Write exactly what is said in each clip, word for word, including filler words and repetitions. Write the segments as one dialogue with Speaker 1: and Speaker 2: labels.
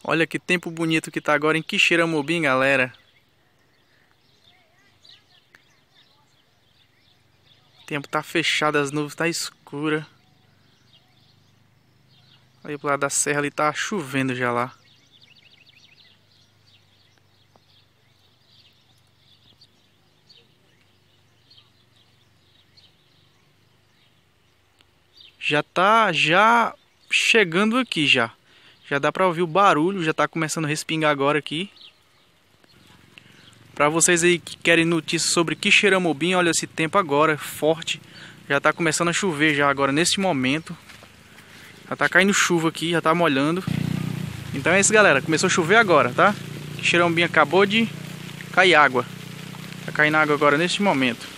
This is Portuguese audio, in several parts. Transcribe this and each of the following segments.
Speaker 1: Olha que tempo bonito que tá agora em Quixeramobim, galera. O tempo tá fechado, as nuvens tá escura. Ali pro lado da serra ali tá chovendo já lá. Já tá já chegando aqui já. Já dá pra ouvir o barulho, já tá começando a respingar agora aqui. Pra vocês aí que querem notícias sobre Quixeramobim, olha esse tempo agora, forte. Já tá começando a chover já agora, nesse momento. Já tá caindo chuva aqui, já tá molhando. Então é isso, galera, começou a chover agora, tá? Quixeramobim acabou de cair água. Tá caindo água agora neste momento.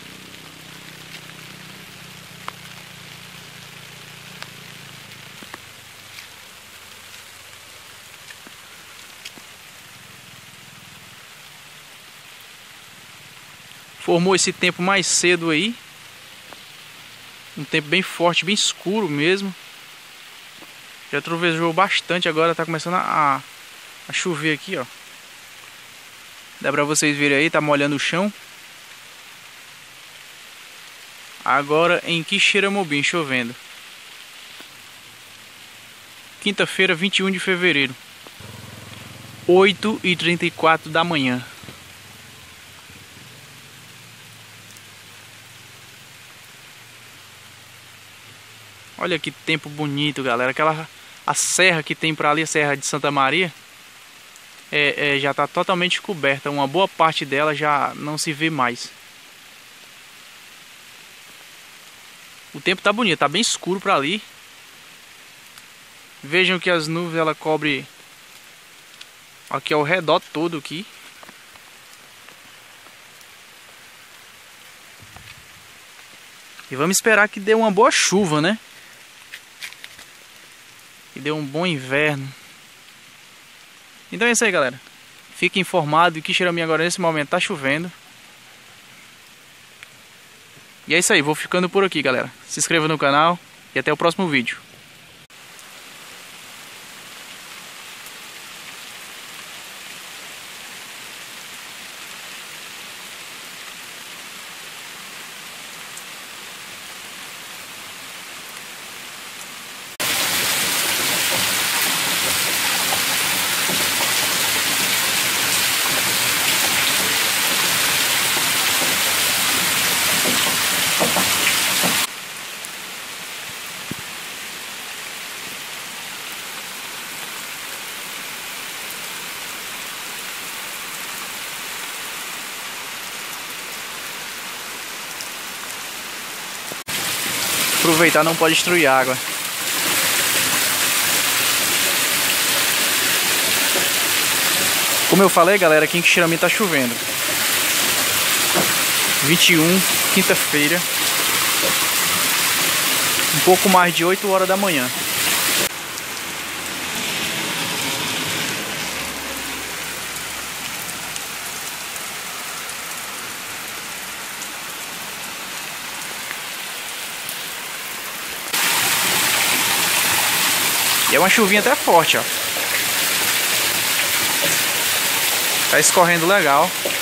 Speaker 1: Formou esse tempo mais cedo aí. Um tempo bem forte, bem escuro mesmo. Já trovejou bastante, agora tá começando a, a chover aqui, ó. Dá pra vocês verem aí, tá molhando o chão. Agora em Quixeramobim, chovendo. Quinta-feira, vinte e um de fevereiro. oito e trinta e quatro da manhã. Olha que tempo bonito, galera. Aquela a serra que tem para ali, a Serra de Santa Maria, é, é, já está totalmente coberta. Uma boa parte dela já não se vê mais. O tempo tá bonito, tá bem escuro para ali. Vejam que as nuvens ela cobre aqui ao redor todo aqui. E vamos esperar que dê uma boa chuva, né? E deu um bom inverno. Então é isso aí, galera. Fique informado que Quixeramobim agora nesse momento tá chovendo. E é isso aí, vou ficando por aqui, galera. Se inscreva no canal e até o próximo vídeo. Aproveitar, não pode destruir água. Como eu falei, galera, aqui em Quixeramobim tá chovendo. vinte e um, quinta-feira. Um pouco mais de oito horas da manhã. E é uma chuvinha até forte, ó. Tá escorrendo legal.